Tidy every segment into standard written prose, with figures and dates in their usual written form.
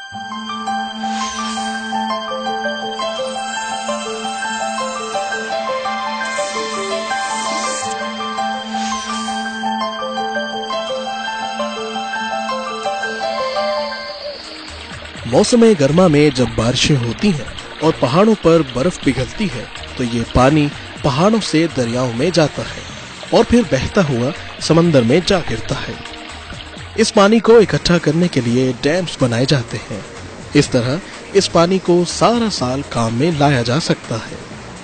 मौसम गर्मा में जब बारिशें होती हैं और पहाड़ों पर बर्फ पिघलती है तो ये पानी पहाड़ों से दरियाओं में जाता है और फिर बहता हुआ समंदर में जा गिरता है। इस पानी को इकट्ठा करने के लिए डैम्स बनाए जाते हैं। इस तरह इस पानी को सारा साल काम में लाया जा सकता है।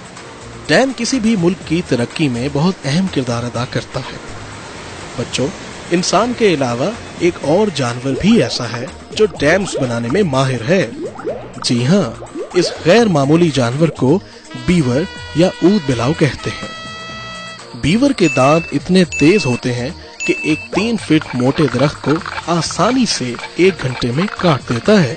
डैम किसी भी मुल्क की तरक्की में बहुत अहम किरदार अदा करता है। बच्चों, इंसान के अलावा एक और जानवर भी ऐसा है जो डैम्स बनाने में माहिर है। जी हाँ, इस गैर मामूली जानवर को बीवर या ऊद बिलाव कहते हैं। बीवर के दांत इतने तेज होते हैं कि एक 3 फीट मोटे दरख्त को आसानी से 1 घंटे में काट देता है।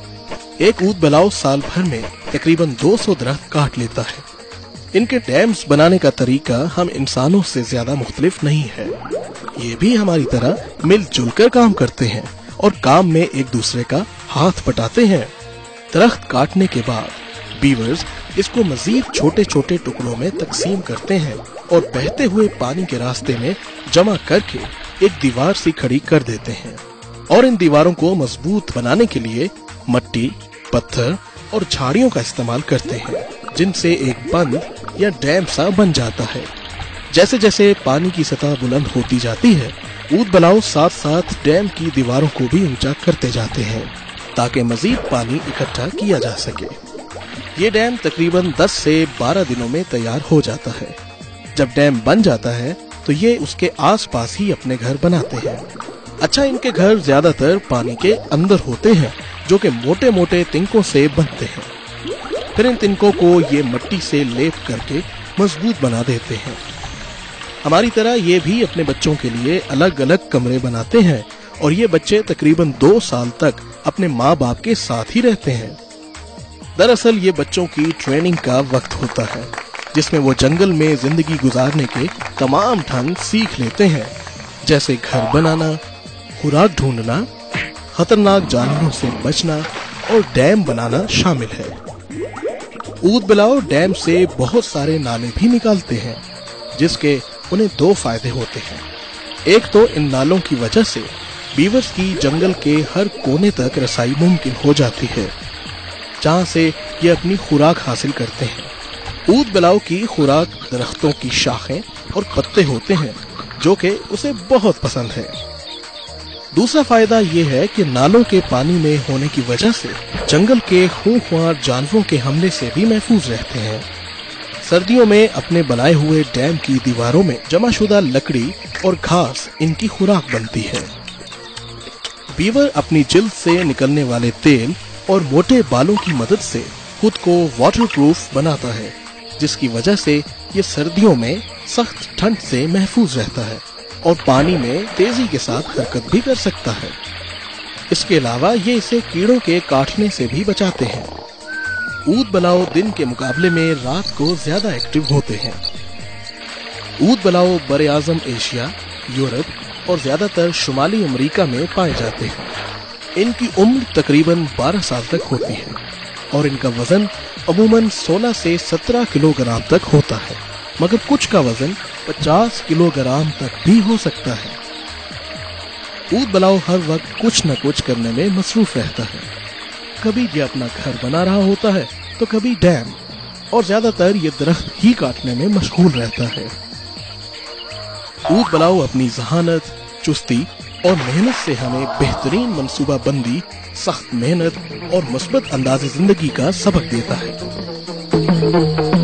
एक ऊद बिलाव साल भर में तकरीबन 200 दरख्त काट लेता है। इनके डैम्स बनाने का तरीका हम इंसानों से ज्यादा मुख्तलिफ नहीं है। ये भी हमारी तरह मिलजुल कर काम करते हैं और काम में एक दूसरे का हाथ बटाते हैं। दरख्त काटने के बाद बीवर्स इसको मजीद छोटे छोटे टुकड़ों में तकसीम करते हैं और बहते हुए पानी के रास्ते में जमा करके एक दीवार सी खड़ी कर देते हैं और इन दीवारों को मजबूत बनाने के लिए मट्टी, पत्थर और झाड़ियों का इस्तेमाल करते हैं, जिनसे एक बंद या डैम सा बन जाता है। जैसे जैसे पानी की सतह बुलंद होती जाती है, ऊद बिलाव साथ साथ डैम की दीवारों को भी ऊंचा करते जाते हैं ताकि मजीद पानी इकट्ठा किया जा सके। ये डैम तकरीबन 10 से 12 दिनों में तैयार हो जाता है। जब डैम बन जाता है तो ये उसके आसपास ही अपने घर बनाते हैं। अच्छा, इनके घर ज्यादातर पानी के अंदर होते हैं जो कि मोटे मोटे तिनकों से बनते हैं। फिर इन तिनकों को ये मट्टी से लेप करके मजबूत बना देते हैं। हमारी तरह ये भी अपने बच्चों के लिए अलग अलग कमरे बनाते हैं और ये बच्चे तकरीबन 2 साल तक अपने माँ बाप के साथ ही रहते हैं। दरअसल ये बच्चों की ट्रेनिंग का वक्त होता है जिसमें वो जंगल में जिंदगी गुजारने के तमाम ढंग सीख लेते हैं, जैसे घर बनाना, खुराक ढूंढना, खतरनाक जानवरों से बचना और डैम बनाना शामिल है। ऊद बिलाव डैम से बहुत सारे नाले भी निकालते हैं जिसके उन्हें 2 फायदे होते हैं। एक तो इन नालों की वजह से बीवर्स की जंगल के हर कोने तक रसाई मुमकिन हो जाती है जहाँ से ये अपनी खुराक हासिल करते हैं। ऊद बिलाव की खुराक दरख्तों की शाखें और पत्ते होते हैं जो कि उसे बहुत पसंद है। दूसरा फायदा ये है कि नालों के पानी में होने की वजह से जंगल के खूंखार जानवरों के हमले से भी महफूज रहते हैं। सर्दियों में अपने बनाए हुए डैम की दीवारों में जमाशुदा लकड़ी और घास इनकी खुराक बनती है। बीवर अपनी जिल्द से निकलने वाले तेल और मोटे बालों की मदद से खुद को वाटरप्रूफ बनाता है, जिसकी वजह से ये सर्दियों में सख्त ठंड से महफूज रहता है और पानी में तेजी के साथ हरकत भी कर सकता है। इसके अलावा ये इसे कीड़ों के काटने से भी बचाते हैं। ऊद बिलाव दिन के मुकाबले में रात को ज्यादा एक्टिव होते हैं। ऊद बिलाव बड़े आजम एशिया, यूरोप और ज्यादातर शुमाली अमेरिका में पाए जाते हैं। इनकी उम्र तकरीबन 12 साल तक होती है और इनका वजन अमूमन 16 से 17 किलोग्राम तक होता है, मगर कुछ का वजन 50 किलोग्राम तक भी हो सकता है। ऊद बिलाव हर वक्त कुछ न कुछ करने में मसरूफ रहता है। कभी ये अपना घर बना रहा होता है तो कभी डैम, और ज्यादातर ये दरख्त ही काटने में मशगूल रहता है। ऊद बिलाव अपनी जहानत, चुस्ती और मेहनत से हमें बेहतरीन मंसूबा बंदी, सख्त मेहनत और मुस्बत अंदाज़े जिंदगी का सबक देता है।